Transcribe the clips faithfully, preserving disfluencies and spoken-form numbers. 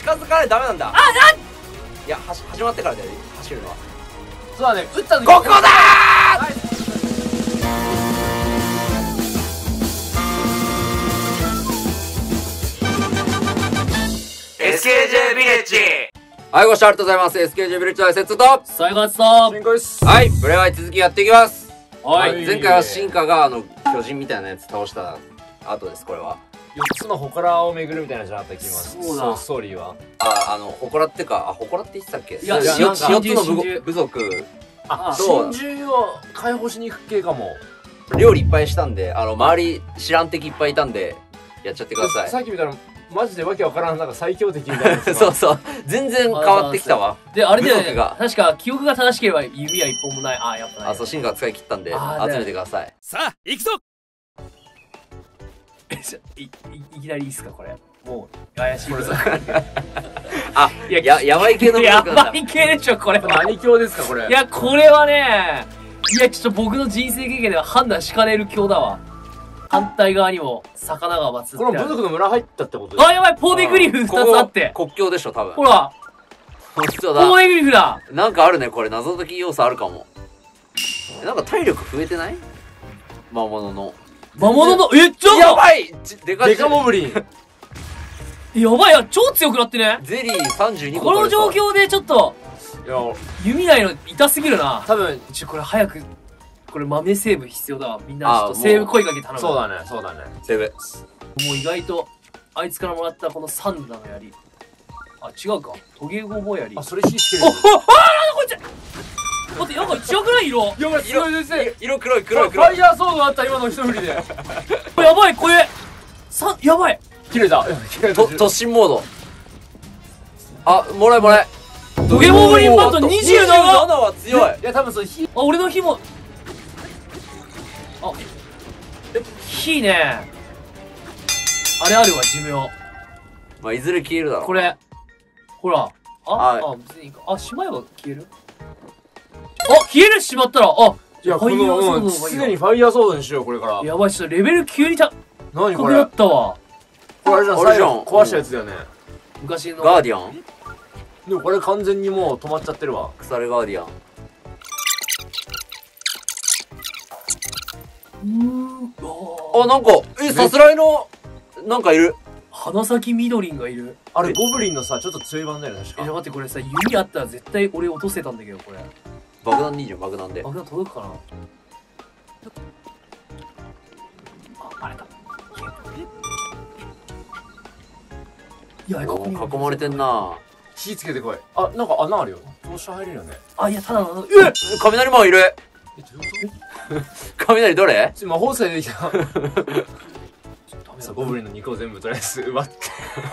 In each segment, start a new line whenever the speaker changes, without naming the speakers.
近づかないとダメなんだ。
あ、なん
いや、はし始まってからだよ、走るのは。
そうだね、撃った時
ここだー。 エスケージェー ビレッジ。はい、ご視聴ありがとうございます。エスケージェー ビレッジのセットと
最後はさ
進行です。
はい、プレイワイ続きやっていきます。
は
はいい、前回は進化があの巨人みたいなやつ倒した後です。これは
よっつの祠を巡るみたいなじゃなかった気がします。
そうだ
ストーリーは。
あ、あの祠ってか、あ、祠って言ってたっけ？
いや
よ
真珠
よっつの部
真珠
部族
あ、
そう
真珠を解放しに行く系かも。
料理いっぱいしたんで、あの周り知らん敵いっぱいいたんでやっちゃってください。
さっき見たらマジでわけわからんなんか最強敵みたいなやつが。
そうそう、全然変わってきたわ。
で、あれだよね。
部族が
確か記憶が正しければ指は一本もない。あ、やっぱない。
あ、そう、進化使い切ったんで
あー
集めてください。
さあ行くぞ。
えちょいいいきなりいいっすかこれ。もう怪しい部族。
あ、
いや
ややばい系の部
や
族なんだ。
ばい系でしょこれ。
何教ですかこれ。
いやこれはね、いやちょっと僕の人生経験では判断しかねる教だわ。反対側にも魚が祀ってある。
この部族の村入ったってことですか。
あ、やばい、ポーネグリフふたつあって。
ここ国境でしょ多分。
ほら、
本当
ポー
だ。
ネグリフだ。
なんかあるね、これ謎解き要素あるかも。え、なんか体力増えてない？魔物の。
魔物の、え、ちょっと
やばい！ちでかい。
デカモブリン。
やばいや、超強くなってね。
ゼリーさんじゅうにこ
この状
取れ
況でちょっと、
いや、
弓ないの痛すぎるな。
多分
ちょ、これ早く、これ豆セーブ必要だわ。みんなちょっと
あーもう
セーブ声かけ頼む。
そうだね、そうだね。
そう。セーブ。
もう意外と、あいつからもらったこのサンダの槍。あ、違うか。トゲゴボ槍。
あ、それ火つける
お。お、あー、なんだこいつ。待って、なんか違くない色。
やばい、強いですね。
色黒い黒い
フ
黒い。
ァイヤーソードあった今の一振りで。
やばい、これ。さ、やばい。
切れた。切れた。
と突進モード。あ、もらえもらえ。
トゲモブリンバットにじゅうなな。
なは強い。
いや、多分それ火。
あ、俺の火も。あ、火ね。あれあるわ、寿命。
まあいずれ消えるだろう。
これ。ほら。あ、
はい
あ、別にいいか。あ、しまえば消える。あ、消えるしまったら。あ、
いや、こ
ファイヤーソード
の、
の方がいいわ
常にファイヤーソードにしよう、これから。
やばい、ちょっとレベル急に高
何これ。
くなったわ。
これあれじゃん、
あれじゃん
最後壊したやつだよね。
昔の。
ガーディアン？
でもこれ完全にもう止まっちゃってるわ。
腐れガーディアン。
うーん。あ、
あ、なんか、え、さすらいの、なんかいる。
花咲みどりんがいる。
あれ、ゴブリンのさ、ちょっと強い版だよね、確
え、
か。
待って、これさ、弓あったら絶対俺落とせたんだけど、これ。
爆弾でいいじゃん、爆弾で。
爆弾届くかな。あ、バレた。いや、ここに
おー囲まれてんな。
火つけてこい。あ、なんか穴あるよ。投射入れるよね。
あ、いや、ただの、えっ
雷マンいる。
え、どういうこ
雷どれ？
と？ちょ魔法使いできた。
ダメ
さ
だ
ゴブリンの肉を全部とりあえず奪って。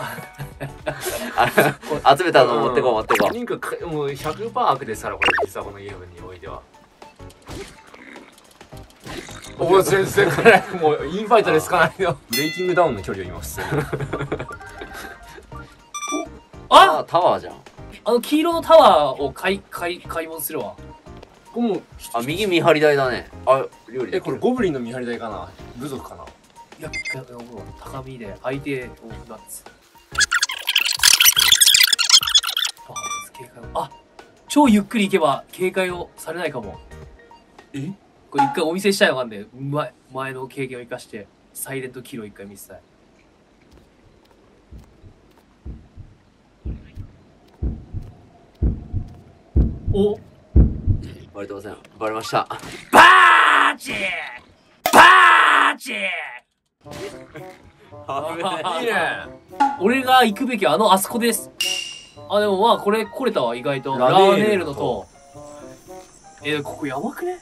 あ集めたの持ってこう持ってこう。
リンクかもう ひゃくパーセント 悪ですから、これ実はこのゲームにおいては。おお、先生これもうインファイトでつかないよ。ブレイキングダウンの距離を今普通に。
あ
あ、タワーじゃん。
あの黄色のタワーを買い、買い、買い物するわ。
これもう
あ、右見張り台だね。あ、料理で
え、
きる。
これゴブリンの見張り台かな、部族かな。
いや、いや、ほら高みで相手をナッツ。あ、警戒を。あ、超ゆっくり行けば警戒をされないかも。
え、
これ一回お見せしたいのがあんで、前、前の経験を生かして、サイレントキルを一回見せたい。お、
バレてません。バレました。
バーチバーチ
いいね。
俺が行くべきはあのあそこです。あ、でもまあこれ来れたわ、意外と。ラ
ラネール
ーネールの塔。えー、ここやばくね？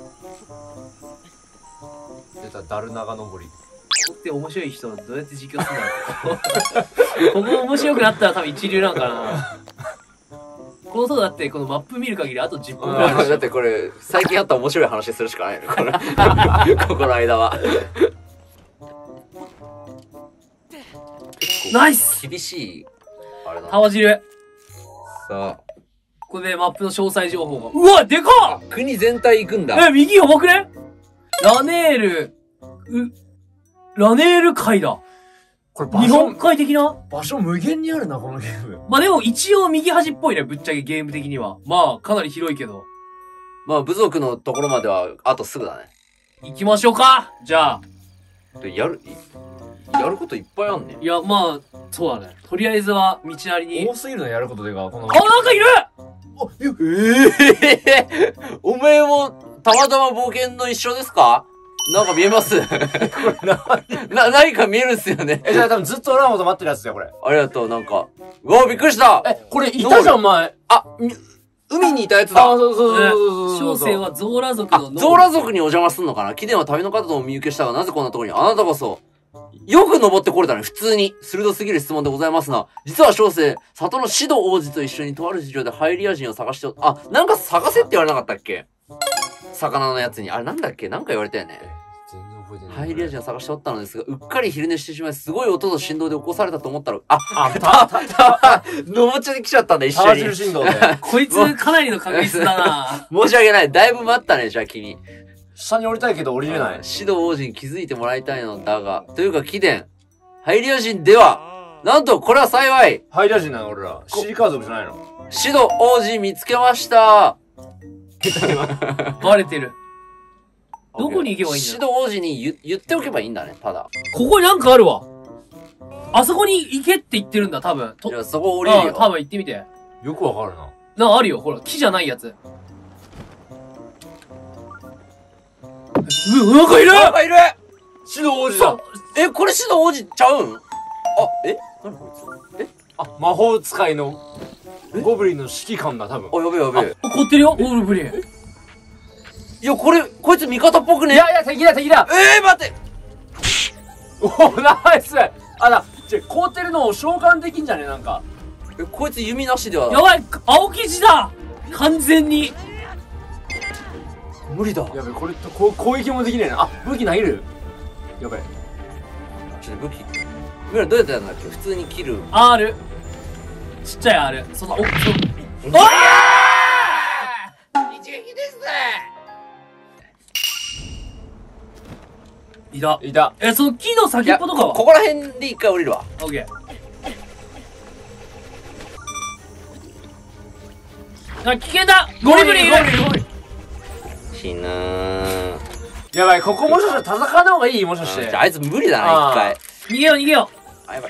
出たダルナガ登り。
ここって面白い人どうやって実況するんだろう。ここ面白くなったら多分一流なんかな。この塔だってこのマップ見る限りあとじゅっぷんぐらいあるでしょ。
だってこれ、最近あった面白い話するしかないの。これここの間は。
ナイス
厳しい。あれだな。
タワ汁。
さあ。
ここでマップの詳細情報が。うわ、でかっ
国全体行くんだ。
え、右やばくね？ラネール、う、ラネール海だ。
これ場
日本
所、
海的な。
場所無限にあるな、このゲーム。
まあでも一応右端っぽいね、ぶっちゃけゲーム的には。まあかなり広いけど。
まあ部族のところまではあとすぐだね。
行きましょうか。じゃあ。
でやる、いやることいっぱいあんねん。
いや、まあ、そうだね。とりあえずは道なりに。
多すぎるのやることでか、この。
あ、なんかいる。
お、よ
ええー、おめえもたまたま冒険の一緒ですか？なんか見えますな、何か見えるんすよね。
え、じゃあ多分ずっと俺のこと待ってるやつだよ、これ。
ありがとう、なんか。うわ、びっくりした
え、これいたじゃん、前。
あ、み海にいたやつだ。
あ、そうそうそうそうそう。
小生はゾーラ族
あ、
の。
ゾーラ族にお邪魔すんのかな？貴殿は旅の方とお見受けしたが、なぜこんなところに？あなたこそ。よく登ってこれたね、普通に。鋭すぎる質問でございますな。実は小生、里のシド王子と一緒にとある事情でハイリア人を探してお、あ、なんか探せって言われなかったっけ？魚のやつに。あれなんだっけ？なんか言われたよね。
全然覚えてない。
ハイリア人を探しておったのですが、うっかり昼寝してしまい、すごい音と振動で起こされたと思ったら、あ、
あ、た、た、た、
のぼっちゃで来ちゃったんだ、一緒に。
タージル振動で。
こいつかなりの確率だな。
申し訳ない。だいぶ待ったね、じゃあ君。
下に降りたいけど降りれない。
シド王子に気づいてもらいたいのだが、というか貴殿、ハイリア人では、なんとこれは幸い、
ハイリア人なの俺ら。シリカー族じゃないの。
シド王子見つけました。
バレてる。どこに行けばいいんだ
シド王子に言言っておけばいいんだね、ただ。
ここになんかあるわ。あそこに行けって言ってるんだ、多分。と
じゃあそこ降りる
ああ、多
よ。
分行ってみて。
よくわかるな。
なんかあるよ、ほら、木じゃないやつ。う、なんかいる
なんかいる
シド王子だ。
え、これシド王子ちゃうんあ、え何こいつえ
あ、魔法使いのゴブリンの指揮官だ、多分。
あ、やべえやべえ。
あ、凍ってるよ、オールブリン。
いや、これ、こいつ味方っぽくね
いやいや、敵だ、敵だ。
えー、待って
おー、ナイス。あら、ちょ、凍ってるのを召喚できんじゃねなんか。
え、こいつ弓なしでは。
やばい、青生地だ完全に。
無理だ。
やべ、これと、こう、攻撃もできねえな。あ、武器投げる。やべ。
ちょっと武器。みらどうやってやるんだっけ？普通に切る。
R。ちっちゃい R。その、お、そ、
おあ一撃です
いた。
いた。
え、その木の
いや、
先っぽとかは
こここら辺で一回降りるわ。
オッケー。あ、危険だゴリブリいる
死ぬー。
やばい、ここもしかしたら戦わない方がいいもしかして。
じゃああいつ無理だな、一回。
逃げよう逃げよう
あ、やばい。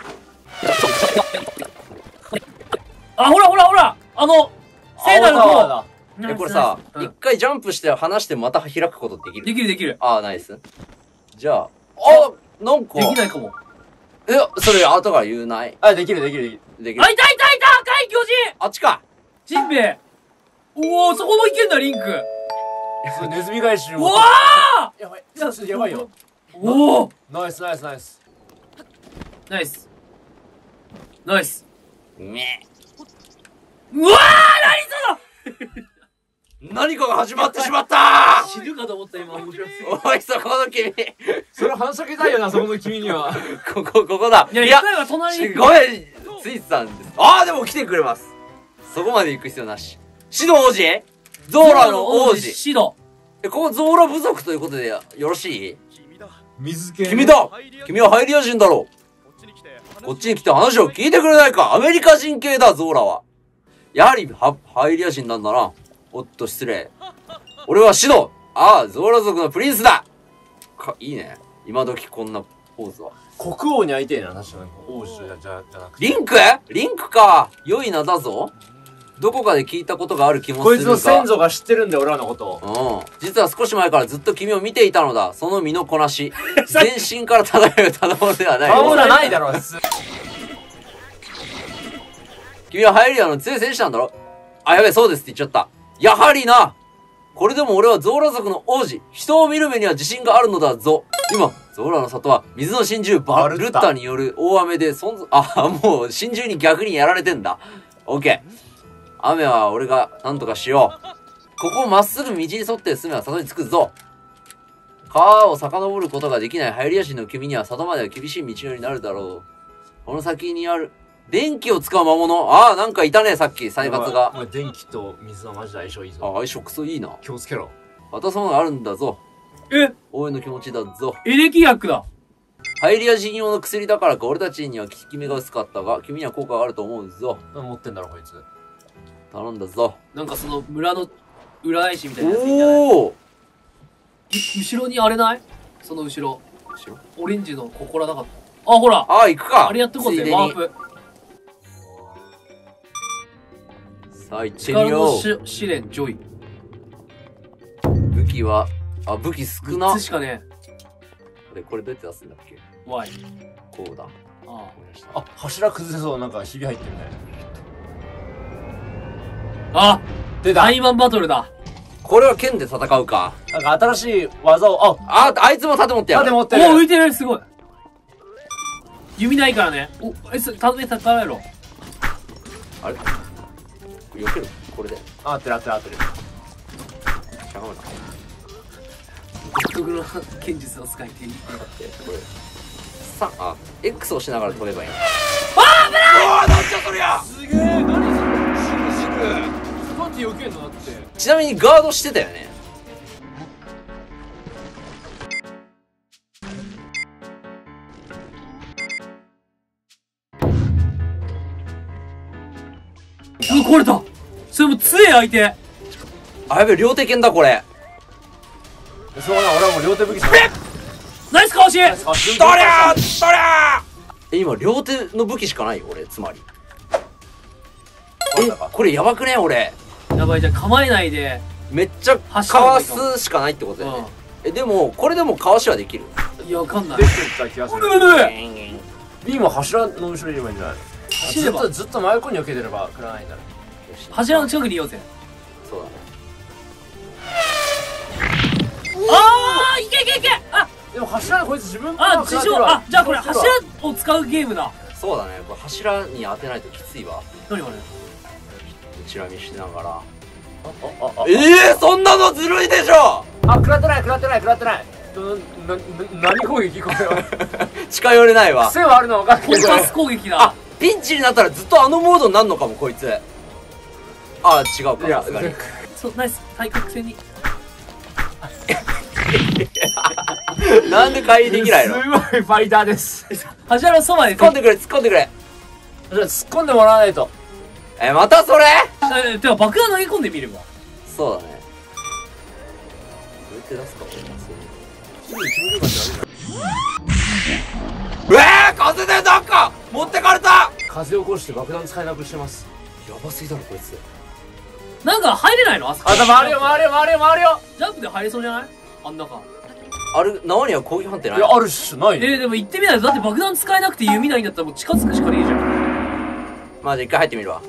あ、ほらほらほらあの、聖なる
青タワー
塔
だ。
え、これさ、
うん
一回ジャンプして離してまた開くことできる？
できるできる。
ああ、ナイス。じゃあ、あ、なんか。
できないかも。
いや、それ後から言うない。
あ、できるできるできる。
できる
あ、いたいたいた赤い巨人
あっちか。
ジンベエおお、そこもいけんだ、リンク
それネズミ返し
う
も。
わ
やばい、ちょっとやばいよ。
ーおお
ナイスナイスナイス。
ナイスナイス
め
うわー何その
何かが始まってしまった
死ぬかと思った今面白すぎ
ーおい、そこの君。
それ話しかけたいよな、そこの君には。
ここ、ここだ。
いや、一回は隣に
ごめん、ついてたんです。ああ、でも来てくれます。そこまで行く必要なし。シド王子ゾーラの王子。
シド
え、ここゾーラ部族ということでよろしい？
水系。
君だ君はハイリア人だろう。こっちに来て話を聞いてくれないか。アメリカ人系だ、ゾーラは。やはり、は、ハイリア人なんだな。おっと、失礼。俺はシド。ああ、ゾーラ族のプリンスだ。か、いいね。今時こんなポーズは。
国王に会いてえな、確かに。王子じゃ、じゃ、じゃなくて。
リンクリンクか。良い名だぞ。どこかで聞いたことがある気もするが。
こいつの先祖が知ってるんだよ、俺らのことを。
うん。実は少し前からずっと君を見ていたのだ。その身のこなし。全身から漂うただものではない。
顔じゃないだろ、普通。
君はハイリアの強い戦士なんだろ？あ、やべえ、そうですって言っちゃった。やはりな！これでも俺はゾーラ族の王子。人を見る目には自信があるのだぞ。今、ゾーラの里は水の真珠バルッタによる大雨で存在、あ、もう真珠に逆にやられてんだ。オッケー。雨は俺が何とかしよう。ここをまっすぐ道に沿って進めば里に着くぞ。川を遡ることができないハイリア人の君には里までは厳しい道のりになるだろう。この先にある、電気を使う魔物。ああ、なんかいたね、さっき、サイカツが。
お前電気と水はマジで相性いい
あ、
ぞ。
相性クソいいな。
気をつけろ。
渡すものがあるんだぞ。
え
応援の気持ちだぞ。
エレキ薬だ
パエリア人用の薬だからか俺たちには効き目が薄かったが、君には効果があると思うぞ。
何持ってんだろこいつ。
頼んだぞ。
なんかその村の裏石みたいなやついいんじゃない？
おお
い後ろにあれない？その後ろ。
後ろ
オレンジのここらなかった。あ、ほら
ああ、行くか。
あれやってこうぜ、
ついでに
ワープ。
さあ、行って
力の
みよう。
し試練、ジョイ。
武器は、あ、武器少な。
みっつしかね
これ、これどうやって出すんだっけ？
え。Y。
こうだ。
あ
思い出した。
あ、柱崩せそう。なんかひび入ってるね。
あ。あ
出た。
タイマンバトルだ。
これは剣で戦うか。
なんか新しい技を、あ、
あ、あいつも盾持ってやる。
お、
盾持ってる。
浮いてる、すごい。弓ないからね。お、え、そ、ためたためろ。
あれ避けるこれで。
あ、合ってる合ってる合ってる。
しゃがむな。
独特の剣術を使いていい。
待って、これ。さ、あ、X をしながら飛べばいいの。
あー、危ない！
うわー、なんじゃそりゃ！
すげえ、何それ。シクシク。どうやって避けんのだって。
ちなみにガードしてたよね。
うわ、壊れた。それも強え相手。
あ、やべえ、両手剣だ、これ。
そうな、俺はもう両手武器さ。
ナイスかわし。
どりゃーどりゃーえ、今、両手の武器しかないよ、俺、つまり。え、これやばくね俺。
やばい、じゃあ構えないで。
めっちゃかわすしかないってことだよね。え、でも、これでもかわしはできる。
いや、わかんない。
できてた気がする。
うるるる。
ビームは柱の後ろにいればいいんじゃない？
走れば
ずっとずっと真横に避けてれば食らわないんだね。
柱の近くにいようぜ。
そうだね。
ああ、いけいけいけ。あ、
でも柱のこいつ自分
あ、地上。あ、じゃあこれ柱
柱
を使うゲームだ。
そうだね。これ柱に当てないときついわ。
何これ。
チラ見しながら。
あああ
ええー、そんなのずるいでしょ
あ、食らってない食らってない食らってない。な、な、何攻撃これは。
近寄れないわ。
癖はあるの分かるけど。
コンパス攻撃
あ
だ。、
ピンチになったらずっとあのモードになるのかも、こいつ。あ、違うか、
いや
さすがに。
そう、ナイス。対角線に。
なんで回避できないの？
すごいファイターです。
柱のそばで。
突っ込んでくれ、突っ込んでくれ。
じゃあ突っ込んでもらわないと。
え、またそれ？
え、てか爆弾投げ込んでみれば。
そうだね。どうやって出すか、うわー、風でなんか持ってかれた。
風を起こして爆弾使えなくしてます。
やばすぎだろこいつ。
なんか入れないの？あそこ。
あ、回るよ回るよ回るよ回るよ。
ジャンプで入れそうじゃない？あん中。
あれ、縄には攻撃判定ない？
いや、あるっしょ、ないの。
えー、でも行ってみないと。だって爆弾使えなくて弓ないんだったらもう近づくしかねえじゃん。
まあじゃあ一回入ってみるわ。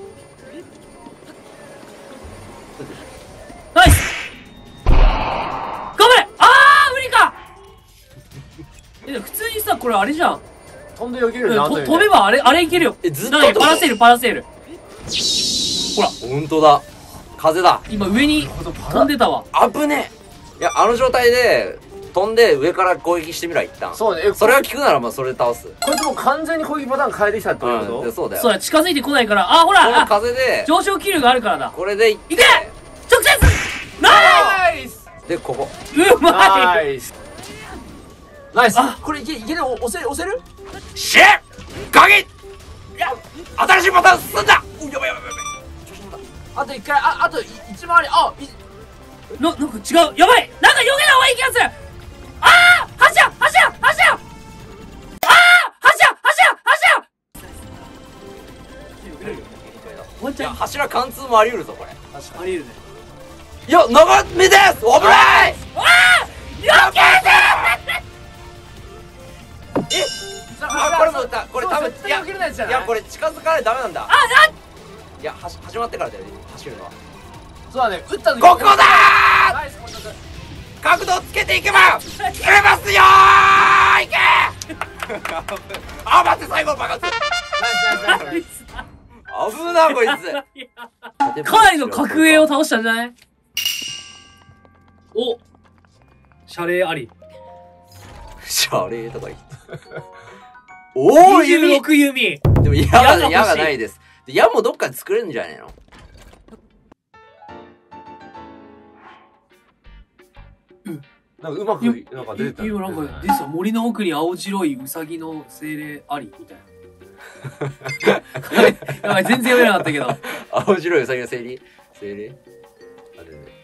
ナイス。頑張れ。あー、無理か。え、でも普通にさ、これあれじゃん。
飛んで避ける
うん
よね。
と飛べばあれ、あれいけるよ。
え、ずっと
なんかパラセール、パラセール。ほら、
ほんとだ。風だ。
今上に飛んでたわ。
危ねえ。いや、あの状態で、飛んで上から攻撃してみろ、一旦。
そうね。え、
それが効くならまあそれで倒す。
こいつもう完全に攻撃パターン変えてきたって
うん、
こと？
でそうだよ。
そうだ、近づいてこないから。あ、ほ
この
ら、あ、
風で、
上昇気流があるからだ。
これでいって
いけ直接ナ
ナイス
で、ここ。
イスうまい
ナイスナイス。
あ、
これいけ、いける？押せる押せる？
シェッ鍵いや、新しいパターン進んだ。うやばいやばいやばい。
あと一回、あ、あと一回り、あ、い
な、なんか違う。やばいなんか避けた方がいい気がする。あー柱柱柱あー柱柱柱ワンち
いや、
ゃん
柱貫通もあり得るぞ、これ。
ありえるね。
いや、長めです危ない
避け
えあ、これも撃った。これ多分、いや、
避けるやつじゃない？
いや、これ近づかないとダメなんだ。
あ、なん
いや、はし始まってからだよね、走るのは。
そうだね、撃った時
ここだー
ナイスコンタクト。
角度をつけていけば撃てますよーいけあ、待って、最後の爆発
ナイスナイスナイスナイス。
危な、こいつ
かなりの格上を倒したんじゃない？お謝礼あり。
シャレーとか言って。おー、
にじゅうろ
弓
く弓。
でも矢
矢が欲しい
が、矢がないです。で矢もどっかで作れるんじゃないの？
なんかうまく、なんか出てた。
今なんか、ですよ。森の奥に青白いウサギの精霊あり、みたいな。やばい、全然読めなかったけど。
青白いウサギの精霊精霊あれね。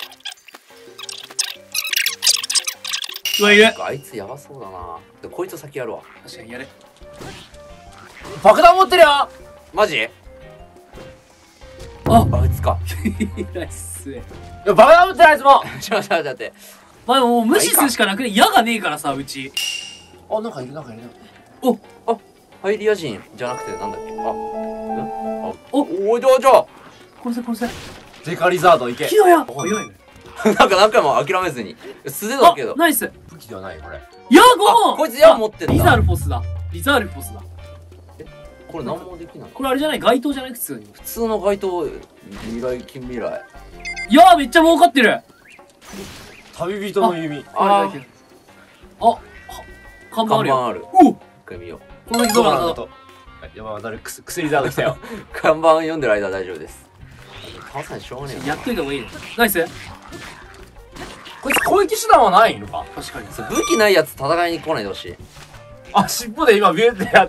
うわ、いる。
あいつやばそうだな。でこいつ先やるわ。
確かにやれ。
爆弾持ってるよ。
マジ？
あ
あいつか。
ナイス。
いや、爆弾持ってないやつも。
ちょっと待って待って。
まあでももう無視するしかなくね。矢がねえからさ、うち。
あ、なんかいる、なんかいる。
お
あ、ハイリア人じゃなくてなんだっけ。あ、ん？あ、
お
おいじゃあじゃあ。
殺せ殺せ。
デカリザード行け。
木の矢早いね。
なんか何回も諦めずに。素手だけど。
ナイス。
武器ではない、これ。
矢ご
あこいつ矢持ってんだ
リザールフォスだ。リザールフォスだ。
これ何もできない。
これあれじゃない街灯じゃない普通に。
普通の街灯、未来近未来。
いやーめっちゃ儲かってる。
旅人の弓。
ああ。あ、看板あるよ。
看板ある。
お
一回見よう。
この人どうなんだ
と。山渡るくす、薬ザード来たよ。
看板読んでる間は大丈夫です。倒さないしょうがねえ
やっといた方がいいね。ナイス。
こいつ攻撃手段はないのか。
確かに。
な。武器ないやつ戦いに来ないでほしい。
あ、尻尾で今ビューってやった。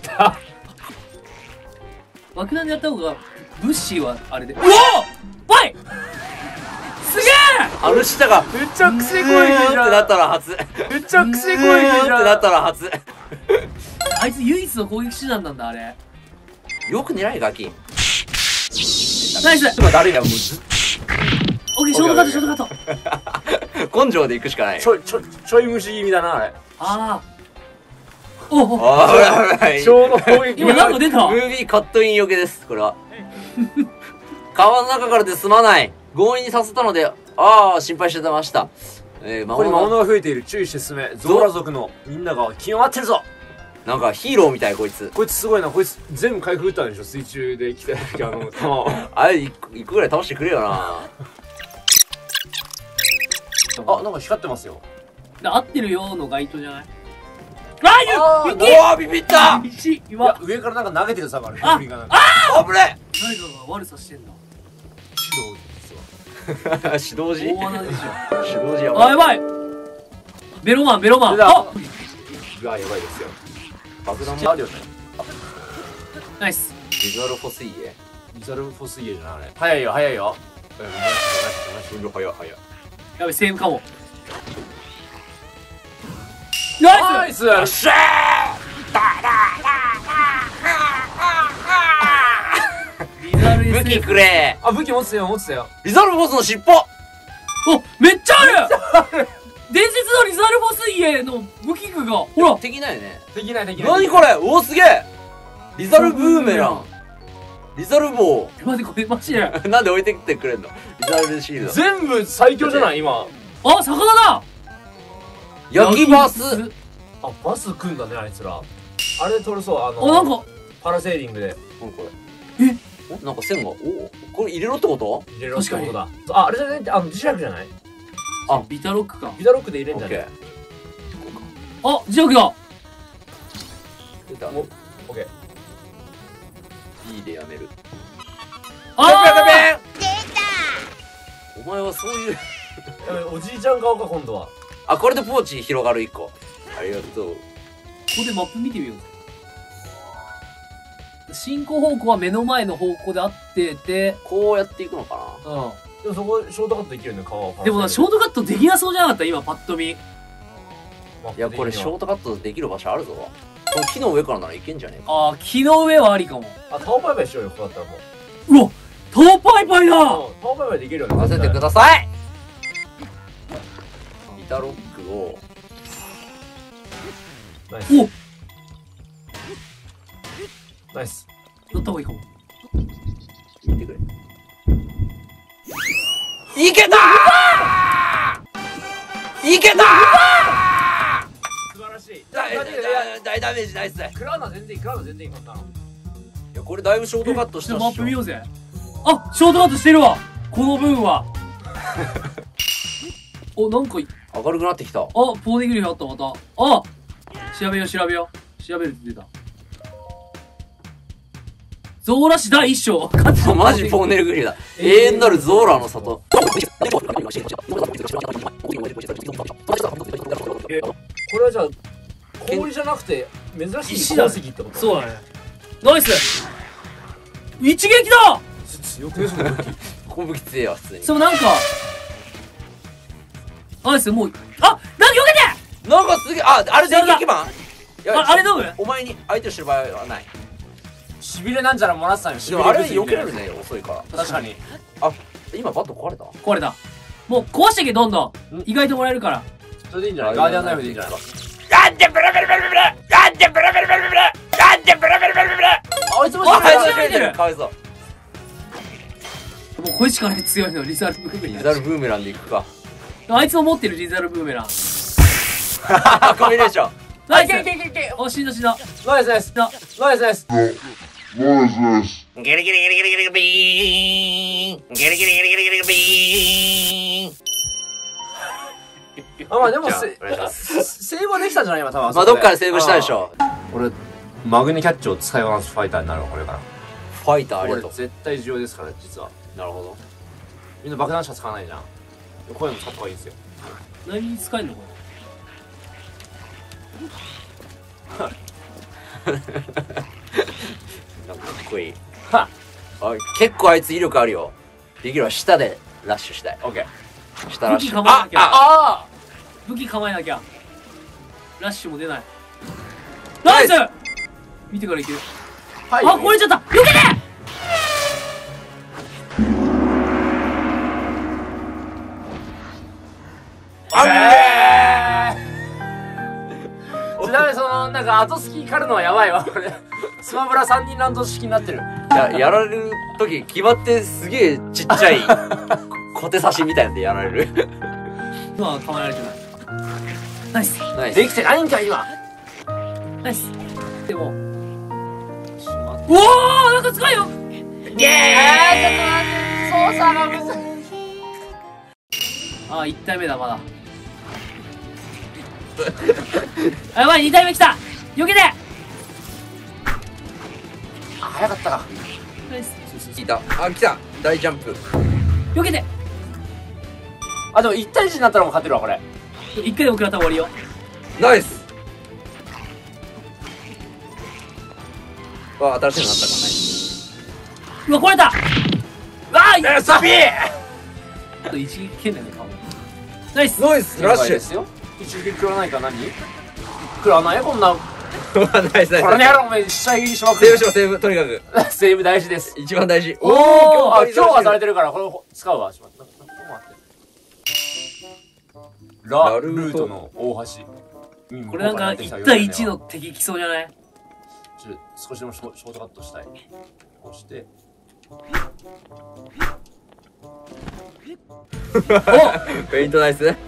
爆弾でやった方が、物資はあれで。うおーバイすげえ
あの下が、
めっちゃ癖攻撃じ
うーんってな
ゃん。
ったら初。
めっちゃ癖攻撃じ
うーんってな
ゃん。
ったら初。
あいつ唯一の攻撃手段なんだ、あれ。
よく狙いガキ。
ナイス
今誰やもうず
オッケー、ショートカット、ショートカット。
根性で行くしかない。
ちょいちょいちょい虫気味だなあれ。
ああ。おお
あー、ほらほら。
小の攻撃
今なんか出た
ムービーカットインよけです、これは。川の中からで済まない。強引にさせたので、ああ、心配してました。えー、魔
ここに魔
物が、
物が増えている。注意して進め。ゾーラ族のみんなが気を待ってるぞ。
なんかヒーローみたい、こいつ。
こいつすごいな。こいつ全部回復打ったんでしょ。水中で来た時あの弾を。
あれ、一個一個ぐらい倒してくれよな。
あ、なんか光ってますよ。
で合ってるよの街灯じゃないあ
あー
あゆ雪
うわー、ビビった
石
い
岩
や、上からなんか投げてるさがある。
あ
氷がなんか。
あぶね
誰かが悪さしてんだ
指導実は。
指導時
大穴でし
指導時や
ょあ
ばい。
やばいベロマンベロマン
出た
あ
うわ、やばいですよ。
爆弾も
あるよね。
ナイス
ビジュアルフォスイエ。
リザルフォスイエじゃないあれ。早いよ、早いよ。うん、ナイスナイスナイス
分量早い早い。
やべセームかもナイス
ナイス。
よっしゃ
リザル
ー武器
エスエフ
くれ
あ、武器持ってたよ、持ってたよ。
リザルフォスの尻尾
おめっちゃある伝説のリザルフォスイエの武器具がほら
敵だよね。
できない、できない。
何これおおすげえリザルブーメラン。リザルボ
待ってこれマジであ
ウ。なんで置いてきてくれんのリザルシールド。
全部最強じゃない今。
魚だ
焼きバス。
あ、バス組んだね、あいつら。あれで取るそう、あ
あ
の、
なんか
パラセーリングで
何これ
え
おなんか線が、おおこれ入れろってこと
入れろってことだ。あ、あれじゃねあの、磁石じゃない
ビタロックか
ビタロックで入れ
オッケ
んじゃね
ー。
あ磁石だ
オッ
出た。い
ケー。
いでやめる。
あー
お前はそういう。
やべおじいちゃん顔か、今度は。
あ、これでポーチ広がる一個。ありがとう。
ここでマップ見てみようぜ進行方向は目の前の方向で合ってて
こうやっていくのかな
うん
でもそこ、ショートカットできるんだよ、顔は。
でもなショートカットできなそうじゃなかった今パッと見
いや、これショートカットできる場所あるぞ。この木の上からならいけんじゃねえか。
ああ木の上はありかも
あ、タオパイパイしようよ、ここだったらもう。
うわタオパイパイだ
うんタオパイパイできるよね。
任せてくださいビタロックを。
ナイス。
お
ナイス。
やった方がいいかも
言ってくれ。いけたーいけたー
素晴らしい。
大
大
大ダメージないっす。い
クラウナ全然いい、クラウナ全然いい、こんなの。
や、これだいぶショートカットし
ちょ
たっしょ。
っとマップ見ようぜあショートカットしてるわこの分はおなんかい
明るくなってきた。
あポーネグリフあったまたあ調べよう調べよう調べるって出たゾーラ市第一章。勝つ
マジポーネルグリだ。永遠なるゾーラの里。
これはじゃあ氷じゃなくて珍しい
石だ
鉱石ってこと
そうだね。ナイス一撃だ。
強くねその武器
この武器強えわ、普通に。
そうなんかナイスもうあなんか避けて
なんかすげえ、あ、あれ電撃マン。
ああれ飲む
お前に相手をしてる場合はない。
しびれなんじゃらもらってたよ。
でもあれ避けられるね、遅いから。
確かに。
あ、今バット壊れた？
壊れた。もう壊してけどんどん意外ともらえるから。
それでいいんじゃない？ガーディアンナイフでいいんじゃない？
なんでブラブラブラブラなんでブラブラブラブラなんでブラブラブラブラ
あいつも
あ
あいつ
あいつ
もかわいそう。
もうこれしかない強いのリザルブーメラン。
リザルブーメランでいくか。
あいつも持ってるリザルブーメラン。
コンビネーション。
ナイス
いけいけいけいけ。
お死んだ死んだ。
ナイスナイス
な
ナイスナイス。
Nice, nice.
ゲリゲリゲリゲリゲリビーンゲリゲリゲリゲリゲリビーン。
あまあでも
じゃあ
せ
お願いします
セーブはできたんじゃない今多分。
まあどっかでセーブしたでしょ。
俺マグネキャッチを使いこなすファイターになるわこれから。
ファイターありがと
これ絶対重要ですから実は。
う。なるほど。
みんな爆弾しか使わないじゃん。こういうの使った方がいいんですよ。
何に使えんのこ
なんかかっこいい。
は
あ、結構あいつ威力あるよ。できるわ、下でラッシュしたい。
オッケー。
下ラッシュ。
武器構えなきゃ
あ、あ、
あ
武器構えなきゃ。ラッシュも出ない。ナイス見てからいける。
あはい。
あ、壊れちゃった避けて
あっちなみにそのなんか後スキー狩るのはやばいわこれ。スマブラさんにんランド式になってる。
や、やられる時決まってすげえちっちゃい小手差しみたいなんでやられる。
今は構えられてない。ナイス
ナイス。
できてないんか今。
ナイスでもうわーなんか使えよ
イエーイ。ちょっと待って操作がむずい。
あーいち体目だまだあやばいに体目来た避けて
あ早かったか。
ナイス
聞いた。あ、来た。大ジャンプ。
避けて
あでもいち対いちになったらもう勝てるわこれ。
一回でも食らったら終わりよ
ナイス。わ、新しいのあったかね。
うわ壊れたわーい
ナイスサビー。
あと一撃剣だよね顔ナイス
ナイスラッシュ。
ですよ。一撃食らわないか何？食らわないよこんな。
ナイスナイス。
これねやろお前下切りしまくる。
セーブしよう、セーブ。とにかく。
セーブ大事です。
一番大事。
おおあ強化されてるからこれを使うわ。しまった。ラルートの大橋。
これなんかいち対いちの敵来そうじゃない
ちょ少しでもショショートカットしたい。こうして
ペイントナイス。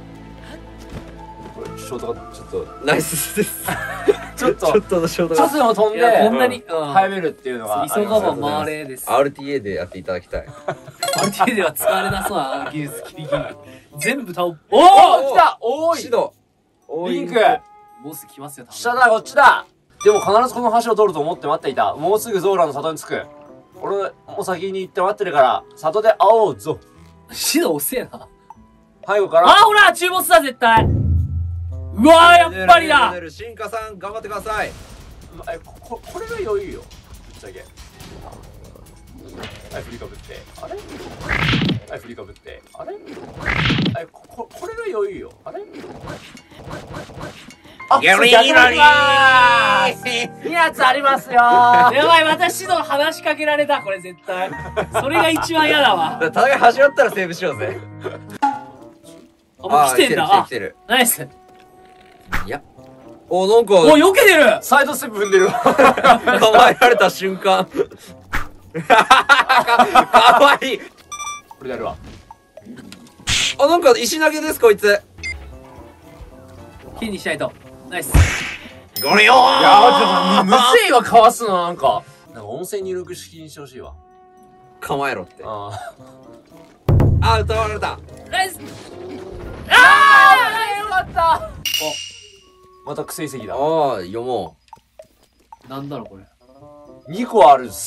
これショートカットちょっと
ナイスです。
ちょっと
ちょっとのショート
ちょ
が
っとでも飛ん
いやこん
で
なにうん
入れるっていうのがあります
急がば回れです
アールティーエー でやっていただきたい。
アルティーでは使われなそうな技術キリギリ全部倒お
お
お
お来たおーい
シド。
リンク
ボス来ますよ多分
下だこっちだ。でも必ずこの橋を通ると思って待っていた。もうすぐゾーラの里に着く。俺も先に行って待ってるから里で会おうぞ。
シド遅えな
背後から
あほら中ボスだ絶対うわーやっぱりだ
進化さん、頑張ってください。
えこここれが余裕よぶっちゃけ。はい振りかぶってあれはい振りかぶってあれはいこここれが余裕よあれあ
ギャリー
逆に
ラリ
ーいいやつありますよー。
やばい私の話しかけられたこれ絶対それが一番嫌だわ
戦い始まったらセーブしようぜ。
あもう来てんだあ
あー来てる
ナイス
来てる。いや。お、なんか、
お避けてる
サイドステップ踏んでるわ
構えられた瞬間。かわいい。
これでやるわ。
あ、なんか石投げです、こいつ。
金にしないとナイス
ゴリヨー
いやー、むむずいわ、かわすの、なんか。なんか温泉入力式にしてほしいわ。
構えろって。
あ
あ、歌われた。
ナイス
あーよかったまた癖遺跡だ。
ああ、読も
なんだろうこれ
にこあるっす。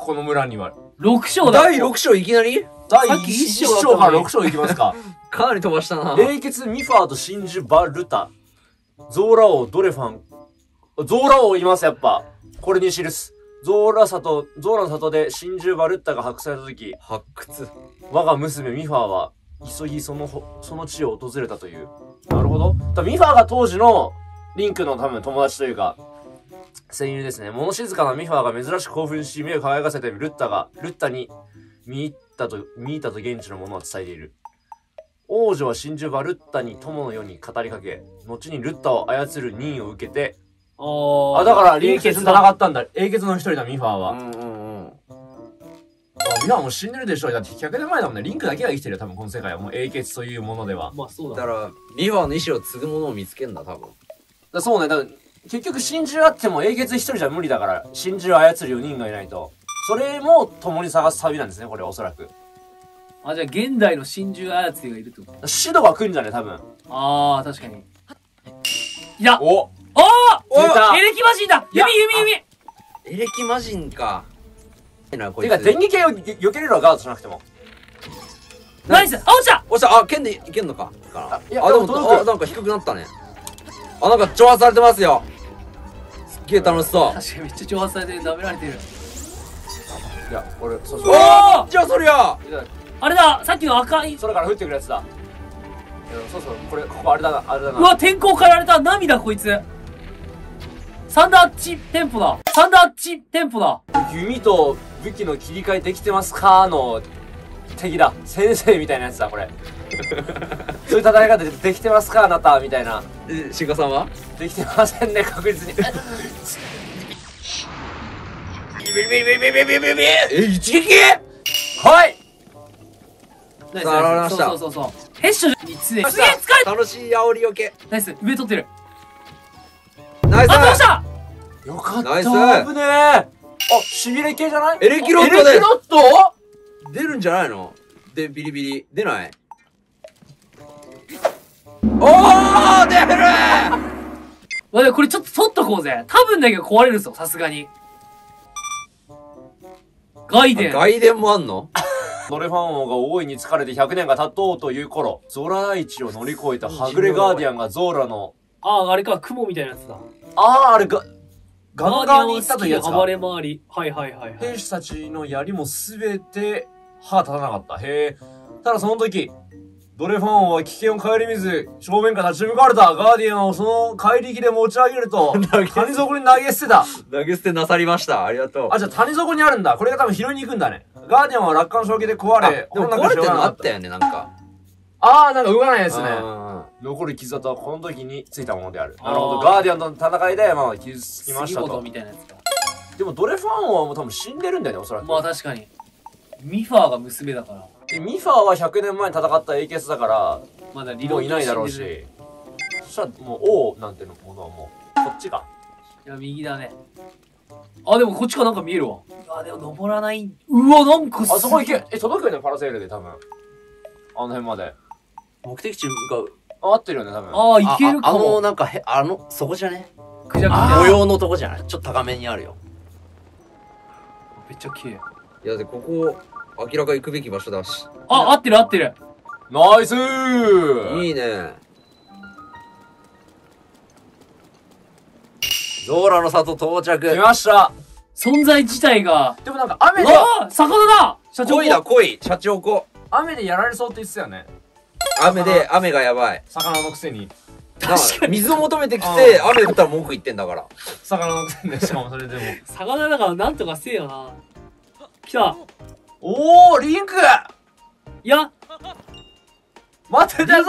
この村には。
ろく章だ。
だいろく章いきなり
第
さっき一章
一章からろく章いきますか。
かなり飛ばしたな。
英傑ミファーと真珠バルタ。ゾーラ王ドレファン。ゾーラ王います、やっぱ。これに記す。ゾーラ里、ゾーラの里で真珠バルッタが発掘された時、
発掘。
我が娘ミファーは、急ぎそのほ、その地を訪れたという。なるほど。だミファーが当時の、リンクの多分友達というか、戦友ですね。物静かなミファーが珍しく興奮し、目を輝かせてルッタが、ルッタに見入ったと、見入ったと現地の者は伝えている。王女は真珠バルッタに友のように語りかけ、後にルッタを操る任を受けて、
あー
あ、だからリンクと一緒に
だ。
戦ったんだ。英傑の一人だ、ミファーは。
うんうんうん。
あミファーもう死んでるでしょ。だってひゃくねんまえだもんね。リンクだけが生きてるよ、多分この世界は。もう英傑というものでは。
まあそうだ。
だから、ミファーの意志を継ぐものを見つけんだ、多分。
だそうね、だから結局真珠あっても英傑一人じゃ無理だから、真珠を操るよにんがいないと。それも共に探す旅なんですね、これおそらく。
あ、じゃあ現代の真珠操りがいるってこと
シドが来るんじゃね、多分。
ああ、確かに。いや、
お
お
出た
ーエレキマシンだ
いや
弓弓弓
エレキ魔人か。えな、こいつ。
てか、電撃系を避けれるわ、ガードしなくても。
ナイスあ、落ちた
おっしゃ、あ、剣でいけんのか。か
いや
あ、でも、
でも届く
あ、なんか低くなったね。あ、なんか挑発されてますよ。すっげえ楽しそう。
確かにめっちゃ挑発されて舐められてる。
いや、俺、そうそう。
おーじゃあそりゃ
あれださっきの赤い。
空から降ってくるやつだ。いやそうそう、これ、ここあれだな、あれだな。
うわ、天候変えられた涙こいつ。サンダーチテンポだサンダーチテンポだ
弓と武器の切り替えできてますかの敵だ。先生みたいなやつだ、これ。そういう戦い方でできてますかあなたみたいな。
え、シンガさんは
できてませんね、確実に。
え、一撃
はい
ナイス
さあ現れました
そうそうそうそうヘッショに常にすげえ疲れた
楽しい煽りよけ。
ナイス上取ってる
ナイス
あ、倒した
よかった
ナイス
危ねえあ、しびれ系じゃない
エレキロットで
エレキロット
出るんじゃないので、ビリビリ。出ないおー出る
まあでもこれちょっと取っとこうぜ多分だけど壊れるぞさすがにガイデン
外伝もあんの
ドレファン王が大いに疲れてひゃくねんが経とうという頃、ゾーラ大地を乗り越えたはぐれガーディアンがゾーラの、
ああ、あれか、雲みたいなやつだ。
あー、あれが、ガンガンに行ったというやつか。
暴れ回り。はいはいはい、はい。
兵士たちの槍もすべて歯立たなかった。へえ。ただその時、ドレファン王は危険を顧みず、正面から立ち向かわれたガーディアンをその怪力で持ち上げると、谷底に投げ捨てた。
投げ捨てなさりました。ありがとう。
あ、じゃあ谷底にあるんだ。これが多分拾いに行くんだね。ガーディアンは落下の衝撃で壊
あ
れ、
でも
本
壊れてるのあ
か
ったよね、なんか。
あー、なんか動かないですね。
あ
残る傷跡はこの時についたものである。
あー
なるほど。ガーディアンとの戦いで、まあ、傷つきましたと。
杉本みたいなやつか。
でもドレファン王はもう多分死んでるんだよね、おそらく。
まあ確かに。ミファーが娘だから。
で、ミファーはひゃくねんまえに戦ったエイケスだから、
まだ理論
もういないだろうし。そしたらもう王なんてのものはもう、こっちか。
いや、右だね。あ、でもこっちからなんか見えるわ。あ、でも登らない。うわ、なんかす
あそこ行け。え、届くよね、パラセールで多分。あの辺まで。
目的地向かう。
あ、合ってるよね、多分。
ああ、いけるか
ああの、
も。
なんかへ、あの、そこじゃね
クジャクみたいな。
模様のとこじゃないちょっと高めにあるよ。
めっちゃ綺麗。
いや、だってここ、明らか行くべき場所だし。
あ、合ってる合ってる。
ナイスー
いいね。ゾーラの里到着。
来ました。
存在自体が。
でもなんか雨
う
で、
わ魚だ社長
恋だ恋社長子。
雨でやられそうって言ってたよね。
雨で、雨がやばい。
魚のくせに。
確かに。水を求めてきて、雨降ったら文句言ってんだから。
魚のくせにでしかもそれでも。
魚だからなんとかせえよな。来た。
おー、リンク
いや、
待ってたぞ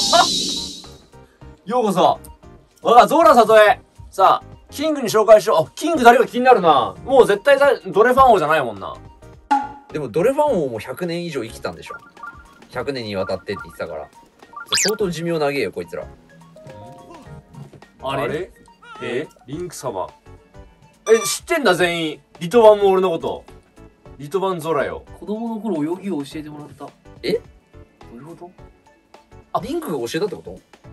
ようこそ我がゾーラ里へさあ、キングに紹介しよう。あ、キング誰か気になるな。もう絶対さドレファン王じゃないもんな。
でもドレファン王もひゃくねん以上生きたんでしょ。ひゃくねんにわたってって言ってたから。相当寿命長えよ、こいつら。
あれ
えリンク様。え、知ってんだ全員。リトバンも俺のこと。リトバンゾラよ。
子供の頃泳ぎを教えてもらった。
え
どういうこと
あ、リンクが教えたってこと？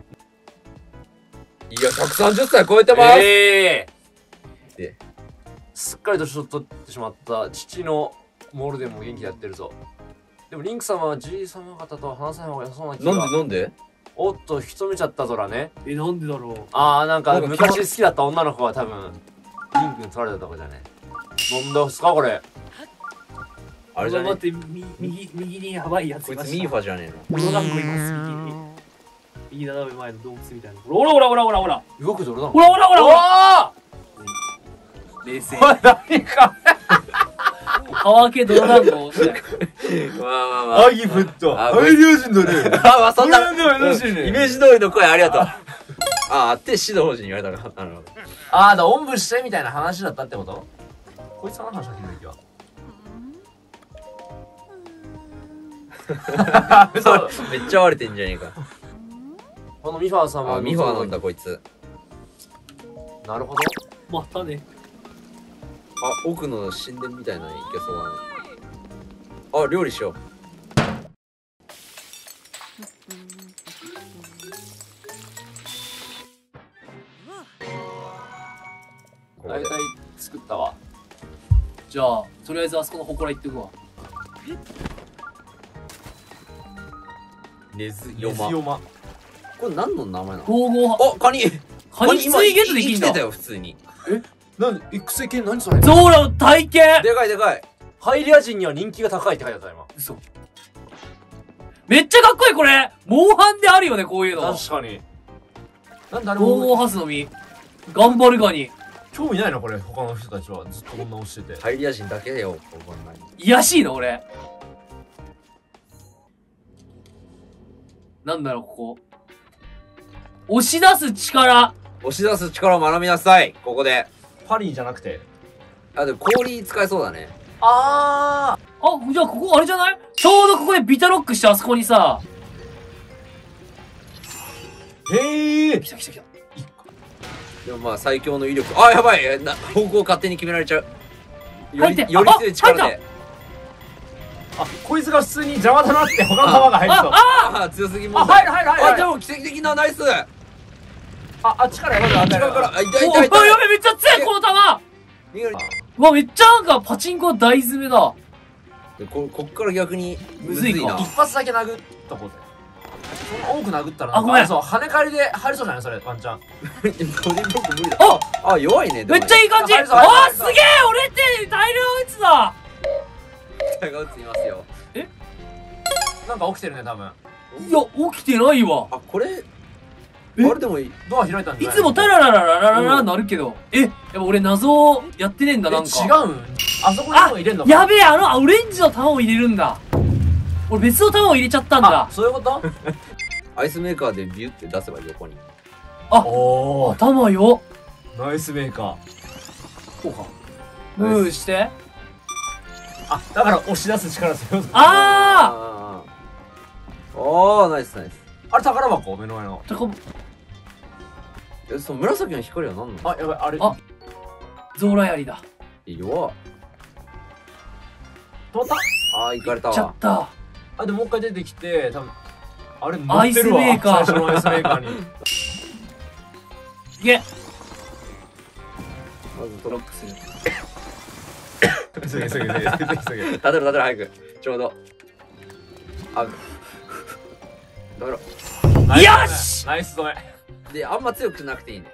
いや、ひゃくさんじゅっさい超えてます、
ええ
で
すっかり年を取ってしまった父のモールでも元気でやってるぞ。でもリンク様はじい様方とは話さない方が良さそうな気が。
なんでなんで
おっと引き止めちゃったぞらね。
え、なんでだろう。
あーなんか
なんか
昔好きだった女の子が多分リンクに取られたとこじゃね。なんだすかこれ。
あれじゃね
待って、み右、右にやばいやつ
こいつ
いました。
ミーファじゃねえの。
泥団子います、右に。右斜め前の洞窟みたいな。ほらほらほらほらほら。
動く泥だもん。
ほらほらほらほら。
ら
冷静。
おい何か
乾け泥団子をして。
まあまあまあ。
アギフット
あ
配慮人だね。
あ、まあそんな、
これはでもよろしいね
イメージ通りの声ありがとう。ああ、って指導法人に言われたから。なるほど。
あーだおんぶしてみたいな話だったってこと？こいつの話だけど今
そうめっちゃ割れてんじゃねえか。
このミファーさんは
あ、ミファーなんだこいつ。
なるほど。
またね。
あ、奥の神殿みたいなのいけそうだね。あ、料理しよう。ここで
大体作ったわ。
じゃあ、とりあえずあそこの祠行ってくわ。
根津
ネ
ヨマ。
ズヨマ。
これ何の名前なの？
統合、
あ、カニ。
カニ追ゲットできんだ
生きてた。よ普通に。
なんで育成系何それ？
ゾーラの体型
でかいでかい。
ハイリア人には人気が高いって書いてあった今。
嘘。めっちゃかっこいいこれモンハンであるよね、こういうの。
確かに。なんであれ
統合
も
ハスの実。頑張るガニ。
興味ないのこれ他の人たちはずっとこんな押してて。
ハイリア人だけだよここんなに。
癒やしいの俺。なんだろう、ここ。押し出す力。
押し出す力を学びなさいここで。
パリーじゃなくて。
あ、でも氷使えそうだね。
あ
あ、じゃあここあれじゃない？ちょうどここでビタロックしてあそこにさ。
ー。へえ。
来た来た来た。
でもまあ最強の威力。あ、やばいな方向勝手に決められちゃう。より
入って
より強い力
あ入
で。
あこいつが普通に邪魔だなって他の弾が入ると。あ
あ
ああ、強すぎも
あ入る入る入る
あ、
入る。
でも奇跡的なナイス。
ああ力やばいあ
違うから、あ、痛い
お
痛い痛い。
あやべえ、めっちゃ強いこの弾。
逃げる
うわ、めっちゃなんかパチンコ大詰めだ。
でここっから逆に
むずいか
な。
一発だけ殴っとこうぜ。そんな多く殴ったら
あごめん
そう跳ね返りで入りそうじゃないそれワンチャン。
ボディブロック無理だ。
あ
あ、弱いね。でもね
めっちゃいい感じ。あ
入るぞ入るぞ
ーすげえ俺って大量撃つだ。
期待が打ついますよ。
なんか起きてるね多分。
いや、起きてないわ。
あ、これ、
え
あれでもいい。
ドア開いたんじゃない
いつもタラララララララなるけど。え、やっぱ俺謎やってねえんだ、なんか。
え違うんあそこにも入れんのか
やべえ、あのあオレンジの玉を入れるんだ。俺別の玉を入れちゃったんだ
あ。そういうこと
アイスメーカーでビュって出せば横に。
おお
頭よ。
ナイスメーカー。
こうか。ムーして。
あだから押し出す力強さ。
あ
あーおー、ナイスナイス。
あれ宝箱目の前の。
ー高
え、その紫の光は何なの？
あやばいあれ
あゾーラ槍だ。
弱っ。
止まった
あー、行かれたわ
ちゃっ。た。
あでもう一回出てきて多分あれ
アイスメーカー
乗ってるわ最初のアイスメーカーに。
いけ。
まずトロックする。
急げ急げ急げ急げ急げ。
立てろ立てろ早く。ちょうど。あ、ダメろ。
ナイス
よし
ナイス止め。
で、あんま強くなくていいね。